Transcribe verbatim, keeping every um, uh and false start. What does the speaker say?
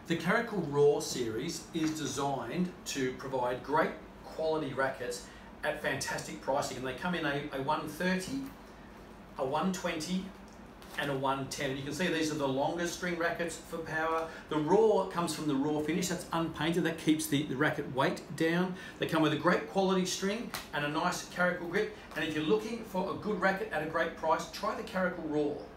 The Karakal Raw series is designed to provide great quality rackets at fantastic pricing, and they come in a, a one thirty, a one twenty and a one ten. And you can see these are the longer string rackets for power. The Raw comes from the raw finish, that's unpainted, that keeps the, the racket weight down. They come with a great quality string and a nice Karakal grip, and if you're looking for a good racket at a great price, try the Karakal Raw.